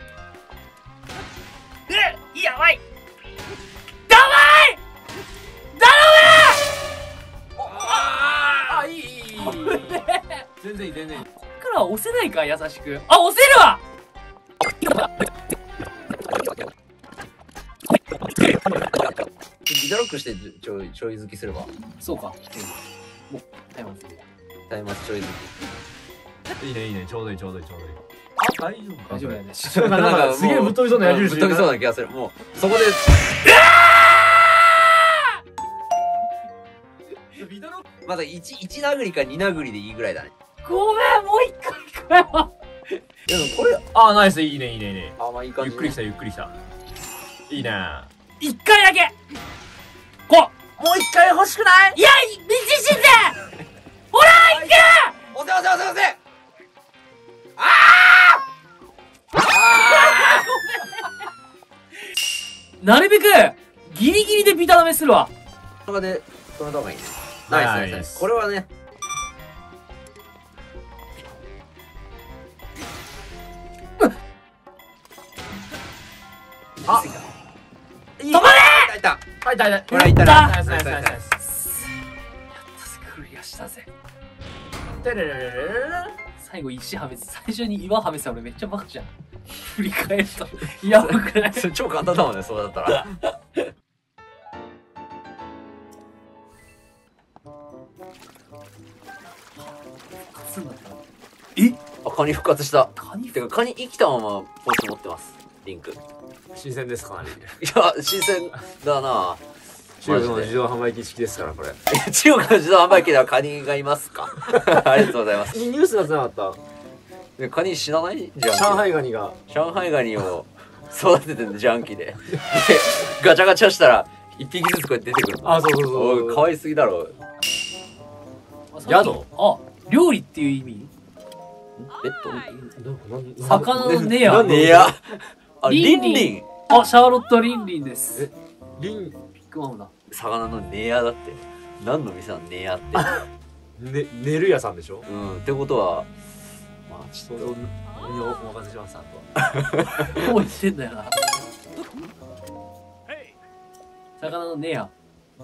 え、やばい。だばい。
あいいいいいい全然いい全然いい。
こっから押せないか、優しく。あ、押せるわ。
ギタロックしてちょいちょい好きすれば。
そうか。もう、タイマーズで。
タイマスちょい好き。
いいねいいねちょうどいいちょうどいいちょうどいい。あ大丈夫か
大丈夫だよね。
なんかすげえぶっ飛びそうな矢印
ぶっ飛びそうな気がする。もう、そこで。まだいち、一殴りかに殴りでいいぐらいだね。
ごめん、もう一回行くよ。
でもこれ、
あナイスいいねいいねいいね。
あ、まあいい感じ、
ゆっくり来たゆっくり来た。いいね。
一回だけ。こう。
もう一回欲しくない？
いや、自信で。ほら、行け。
押せ押せ押せ押せ。
なるべく、ギリギリでビタダメするわ。
とかで、止めた方がいいね。ナイスナイスナイス。これはね、
あ
止まれ
いったい
はい、だいだい。
これはいった
な
ナイスナイスナイスナイス。
クリアしたぜ。
てれれれれれれ。
最後石はめて、最初に岩はめてた俺めっちゃバカじゃん。振り返ると、やばくない？
それ超簡単だもんね、そうだったら。
すんだったえ
あ、カニ復活した。
カニ
てか、カニ生きたままポーチ持ってます。リンク。い
新鮮ですかなり。
や、新鮮だな。
中国の自動販売機式ですから、これ。
え中国の自動販売機ではカニがいますか？ありがとうございます。
ニュースがつながった。
でカニ死なないじゃん。
上海ガニが。
上海ガニを育ててんの、ジャンキで。で、ガチャガチャしたら、一匹ずつこうやって出てくるの。
あ、そうそうそう。
おい、かわいすぎだろ。
宿？
あ、料理っていう意味？
ベッド
魚のネア。
ネヤ。あ、
リンリン
リンリン。
あ、シャーロット・リンリンです。
えリン、
ビッグマムだ。
魚のネヤだって。何の店なのネヤって。
ね、寝る屋さんでしょ？
うん、ってことは、まあ、ちょっと、
にお任せします、あとは。
こう言ってんだよな。魚のネア。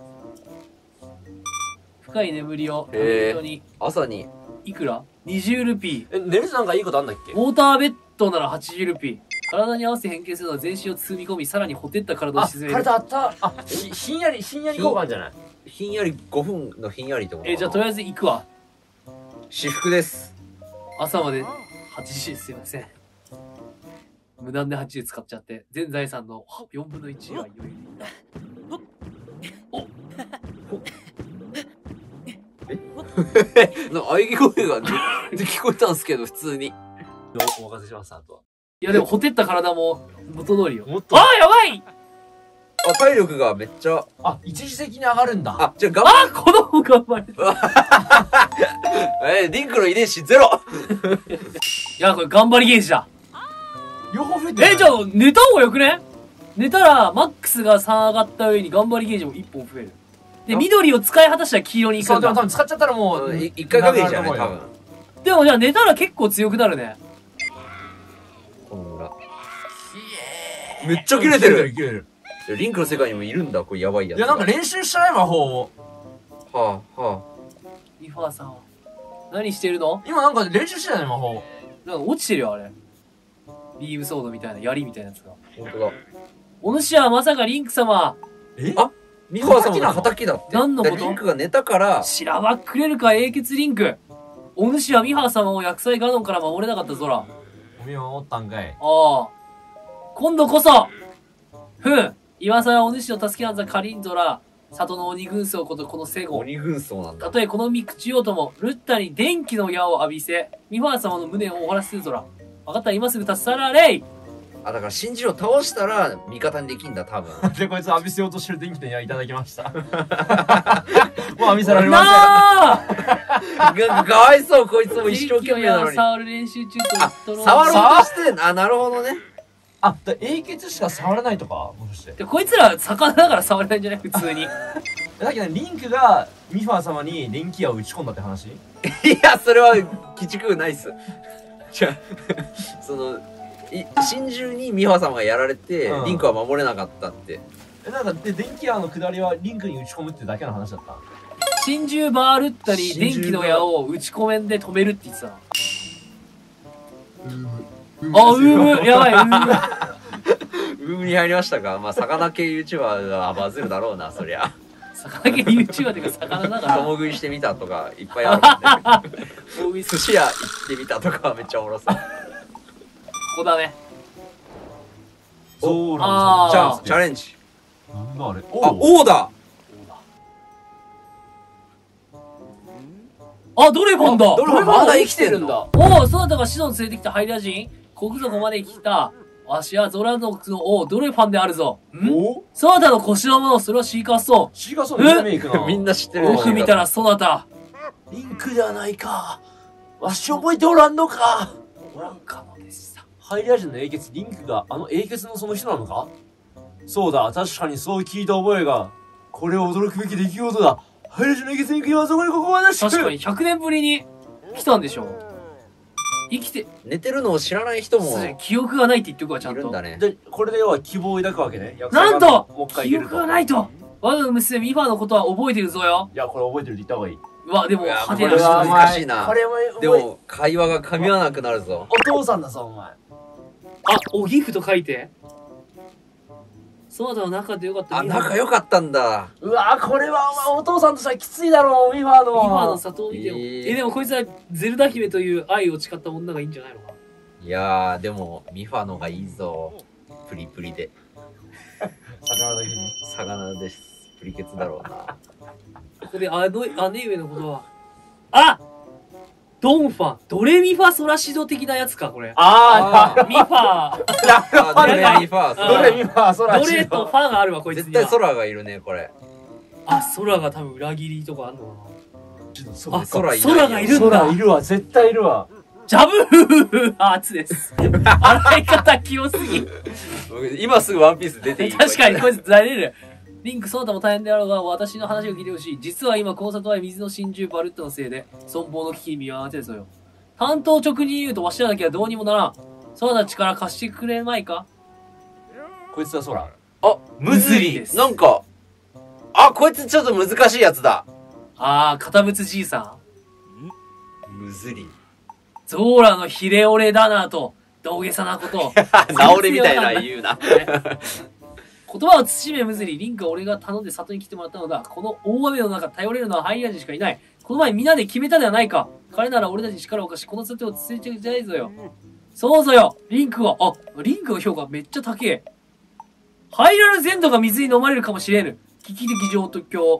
深い眠りを、
へー
本当に、
朝に、
いくら ?にじゅう ルピー。
え、寝るとなんかいいことあんだっけ？
ウォーターベッドならはちじゅうルピー。体に合わせて変形するのは全身を包み込み、さらにほてった体を
あ、
沈める。
体あった、あ、ひひんやり、ひんやり効果あるんじゃない？
ひんやりごふんのひんやりってことかな。
えー、じゃあとりあえず行くわ。
私服です。
朝まではちじすいません。無断ではちじ使っちゃって、全財産のよんぶんのいちは余裕でいった。
なんか喘ぎ声が聞こえたんですけど、普通に。
お任せします、あとは。
いやでも、ほてった体も元通りよ。
もっと
あーやばい
あ、体力がめっちゃ、
あ、一時的に上がるんだ。
あ、じゃあ頑張
あー子供頑張れた。
えー、リンクの遺伝子ゼロ。
いや、これ頑張りゲージだ。
両方増えてる。
え、じゃあ寝た方がよくね？寝たら、マックスがさん上がった上に頑張りゲージもいっぽん増える。で、緑を使い果たしたら黄色に行
そう、
くんだ。
でも多分使っちゃったらもう、
うんい一回限りじゃない、多分。
でもじゃあ寝たら結構強くなるね。
この裏。めっちゃ切れてる。
切れてる。
リンクの世界にもいるんだ、これやばいやつ。
いや、なんか練習したい魔法を。
はあ、は
リファーさんは。何してるの？
今なんか練習してたね、魔法。
なんか落ちてるよ、あれ。ビームソードみたいな、槍みたいなやつが。
あ。ほんとだ。
お主はまさかリンク様、
え
あミファー様の仇だって。
何のこと
でリンクが寝たから、
しらばっくれるか英傑リンク。お主はミファー様を薬剤ガノンから守れなかったぞら。
おみを守ったんかい。
ああ。今度こそふん今さらお主の助けなんざ借りんぞら。里の鬼軍曹ことこのセゴ。
鬼軍曹なんだ
た。とえこの身口ようとも、ルッタに電気の矢を浴びせ、ミファー様の胸を終わらせるぞら。わかったら今すぐ立ち去られい。
あ、だから真珠を倒したら味方にできんだ、多分。
で、こいつ浴びせようとしてる電気の矢いただきました。もう浴びせられま
なあ
がかわいそう、こいつも一生懸命なのに。
触る練習中と
あ
言っとろう
触ろうとしてんあ、なるほどね。
せん。あ、だ英傑しか触らないとかもしかして。
でこいつら魚だから触れないんじゃない普通に。
だけど、リンクがミファー様に電気矢を打ち込んだって話？
いや、それは、鬼畜ないっす。じゃあ、その、い真珠にミファー様がやられて、
うん
リンクは守れなかったって。
え、なんか、で、電気矢の下りはリンクに打ち込むってだけの話だった
真珠バールッタに電
真珠
気の矢を打ち込めんで止めるって言ってたな。
う
あ、うーむ、やばい、うーむ。
海に入りましたが、まあ、魚系 YouTuber はバズるだろうな、そりゃ。
魚系 YouTuber っていうか魚だから。
共食いしてみたとか、いっぱいあるんで。
大食い
寿司屋行ってみたとかはめっちゃおもろそう。
ここだね。
そう
あー
じゃあ、チャレンジ。
なんだあれ。
あ、
おう
王だ
あ、ドレフォンだ
ドレフォンまだ生きてるんだ。
おお、そなたが子孫を連れてきたハイリア人国族まで来た。わしはゾラ族の王、ドレファンであるぞ。ん
お
そなたの腰のもの、それはシーカーソ
シーガーソーのメイクな。
みんな知ってる
ー。よく見たらそなた。
リンクではないか。わし覚えておらんのか。
おらんかのでした。
ハイリア人の英傑、リンクがあの英傑のその人なのか？ そうだ、確かにそう聞いた覚えが。これは驚くべき出来事だ。ハイラジの激戦区はそこにここまでし
確かにひゃくねんぶりに来たんでしょ。生きて、
寝てるのを知らない人も
記憶がないって言っておくわ、ちゃんと。
いるんだね。
で、これで要は希望を抱くわけね。
なんと
もう一回入れると。
記憶がないと我が娘ミファのことは覚えてるぞよ。
いや、これ覚えてるって言った方がいい。
うわ、でも、
いや
派手
これは
な
難しいな
これも、
でも、会話が噛み合わなくなるぞ。
お父さんだぞ、お前。
あ、おギフと書いて。そなたの仲でよかった
あ、仲良かったんだ。
うわこれはお前お父さんとしてはきついだろう、ミファの。
ミファの里を見ても。
えー
え、でもこいつはゼルダ姫という愛を誓った女がいいんじゃないのか。
いやー、でも、ミファのがいいぞ。プリプリで。
魚だけに。
魚です。プリケツだろうな。
ここであの姉上のことは。あドンファ、ドレミファソラシド的なやつか、これ。
あ
ミファ、
あ、ドレミファ
ー、どれミファ、そら
ドレとファがあるわ、こいつ
絶
には。
対空がいるね、これ。
あ、空が多分裏切りとかあんのかな。あ、
空いないよ
空がいるんだ
空い。るわ、絶対いるわ。
ジャブフー初です。洗い方清すぎ。
今すぐワンピース出ていい
確かにこいつざれる。リンク、その他も大変であろうが、私の話を聞いてほしい。実は今、この里は水の真珠バルットのせいで、存亡の危機に見舞われてるぞよ。担当直に言うと、わしらだけはどうにもならん。そなた力貸してくれまいか。
こいつは空。
あ、
ムズリです。
なんか、あ、こいつちょっと難しいやつだ。
あー、堅物じいさん。
ムズリ。
ゾーラのヒレオレだなと、大げさなことを。
直れみたいな言うな。
言葉を慎めムズリ、リンクは俺が頼んで里に来てもらったのだ。この大雨の中頼れるのはハイヤージしかいない。この前みんなで決めたではないか。彼なら俺たちに力を貸し、この里を続いていきたいぞよ。そうぞよ、リンクは、あ、リンクの評価めっちゃ高え。ハイラル全土が水に飲まれるかもしれぬ。危機的状況。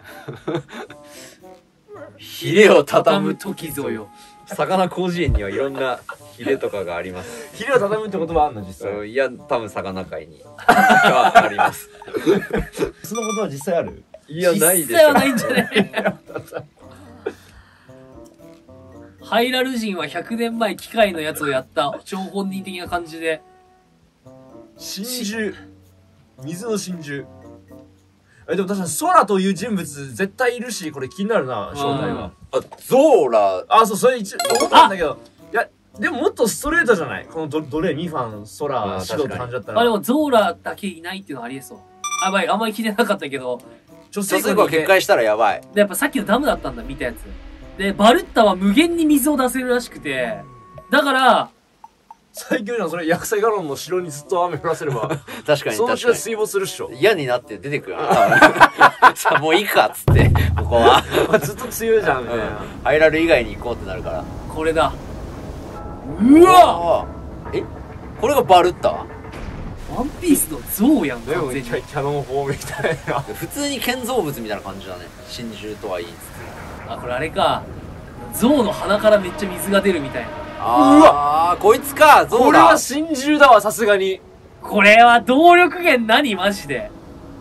ヒレを畳
畳む
む。
時ぞよ。
魚広辞苑にはいろんなヒレとかがあります。
ヒレを畳むって言葉あんの、実際。
うんいや、多分魚界に。はあります。
その言葉実際ある？
いや、ないでし
実際は
ょ。
ないんじゃないハイラル人はひゃくねんまえ機械のやつをやった超本人的な感じで。
真珠。水の真珠。え、でも確かに空という人物絶対いるし、これ気になるな、正体は。
あ、ゾーラ、
あ、そう、それ一応思ったんだけど。いや、でももっとストレートじゃないこのドドレ、ミファン、空、
あ
シドって感じだったら。
あ、でもゾーラだけいないっていうのはありえそう。あ、やばい、あんまり聞いてなかったけど、
女
女性が決壊したらやばい。
でやっぱさっきのダムだったんだ、見たやつ。で、バルッタは無限に水を出せるらしくて、だから、
最強じゃん、それ、薬剤ガロンの城にずっと雨降らせれば、
確かに
そのうち
確かに。
は水没するっしょ。
嫌になって出てくるよな。さあ、もういいかっつって、ここは。
ずっと強いじゃん、みたいな。
ハイラル以外に行こうってなるから。
これだ。うわ
あえこれがバルッタ
ワンピースのゾウやん、
でも
完全に
キャキャノン砲みたいな。
普通に建造物みたいな感じだね。真珠とは言いつつ。
あ、これあれか。ゾウの鼻からめっちゃ水が出るみたいな。
ああ、こいつか、ゾーラ
これは。真珠だわ、さすがに。
これは動力源何マジで。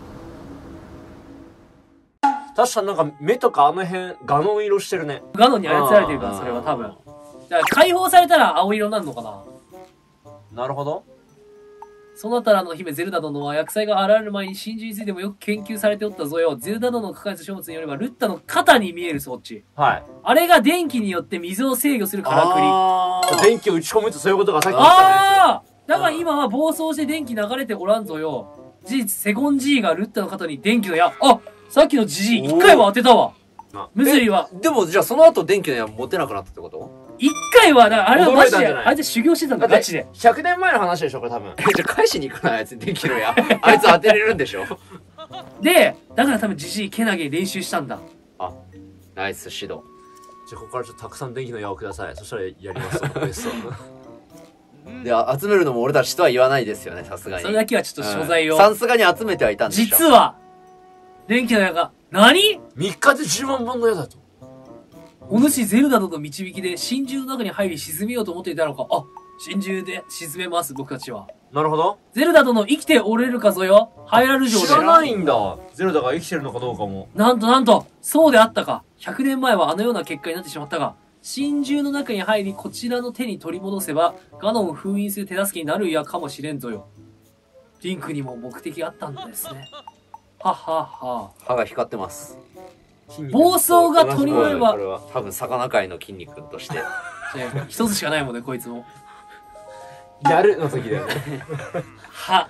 確かになんか目とかあの辺、ガノン色してるね。
ガノンに操られてるから、
あー
それは多分。だから解放されたら青色になるのかな。
なるほど。
その他らの姫ゼルダ殿は薬剤が現れる前に真珠についてもよく研究されておったぞよ。ゼルダ殿の書かれた書物によればルッタの肩に見える装置。
はい。
あれが電気によって水を制御するからくり。
あー
電気を打ち込むとそういうことがさっき言ったね。
ああだから今は暴走して電気流れておらんぞよ。事実、セゴン G がルッタの肩に電気の矢。あさっきのジジイ、一回は当てたわ
あ。
ムズリは、
でもじゃあその後電気の矢持てなくなったってこと
一回は、だからあれはマジで、
驚いたんじゃない
あいつ修行してたんだ、
だって
ガチで。
ひゃくねんまえの話でしょ、これ多分。
え、じゃあ返しに行くな、あいつ電気の矢。あいつ当てれるんでしょ
で、だから多分ジジイ、けなげ練習したんだ。
あ、ナイス指導。
じゃあここからちょっとたくさん電気の矢をください。そしたらやりますわ、ベスト。
で、あ集めるのも俺たちとは言わないですよね、さすがに。
それだけはちょっと所在を。
さすがに集めてはいたんでしょ。
実は、電気の矢が、何
みっかでじゅうまん本の矢だと。
お主ゼルダとの導きで真珠の中に入り沈めようと思っていたのか。あ、真珠で沈めます、僕たちは。
なるほど。
ゼルダとの生きておれるかぞよ。ハイラル城で。
知らないんだ。ゼルダが生きてるのかどうかも。
なんとなんと、そうであったか。ひゃくねんまえはあのような結果になってしまったが、真珠の中に入りこちらの手に取り戻せば、ガノンを封印する手助けになるやかもしれんぞよ。 リンクにも目的あったんですね。ははは。
歯が光ってます。
暴走が鳥のれば
これは多分魚界の筋肉として。
一つしかないもんね、こいつも。
やるの時だよね。
は。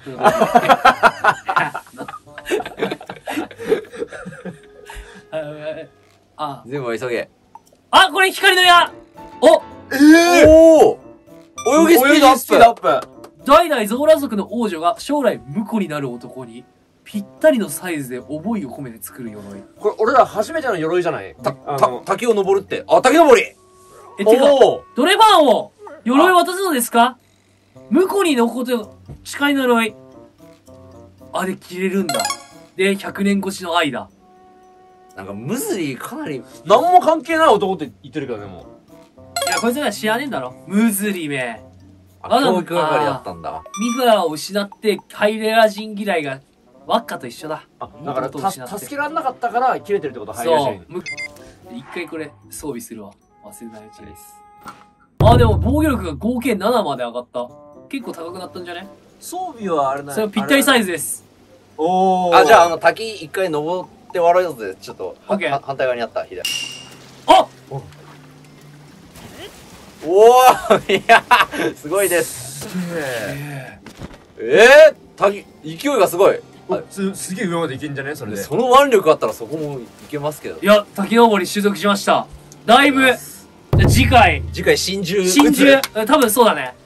あ、
全部急げ。
あ、これ光の矢。お、
えー、おお、泳ぎスピードアップ。
ップ。
代々ゾーラ族の王女が将来婿になる男にぴったりのサイズで思いを込めて作る鎧。
これ俺ら初めての鎧じゃない？
た、た、滝を登るって。あ、滝登り。
え、てか、ドレバーを鎧渡すのですか？婿にのこと誓いの鎧。あ、で、着れるんだ。で、ひゃくねん越しの愛だ。
なんか、ムズリーかなり。
何も関係ない男って言ってるけどね、も
う。いや、こいつら知らねえんだろ。ムズリめ。
あ、教育係だったんだ。
ミフラを失って、ハイレア人嫌いが、ワッカと一緒だ。
あ、だからた、助けられなかったから切れてるってこと？ハイレア人。
そう。一回これ、装備するわ。忘れないうちです。あ、でも防御力が合計ななまで上がった。結構高くなったんじゃね？
装備はあれな
それぴったりサイズです。
おー。
あ、じゃあ、あの、滝一回登って笑うぜ。ちょっと、
オッケー。
反対側にあった、左。
あっ
おーいやすごいです。ええー、滝、勢いがすごい。
す、すげえ上までいけんじゃねそれで。
その腕力あったらそこもいけますけど。
いや、滝登り習得しました。だいぶ。じゃあ次回。
次回真珠。
真珠。多分そうだね。